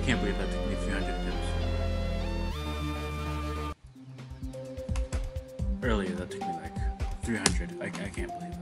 can't believe that took me 300 attempts. Earlier, that took me like 300. I can't believe it.